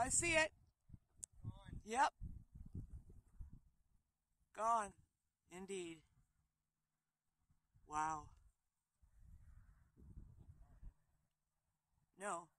I see it. Gone. Yep. Gone. Indeed. Wow. No.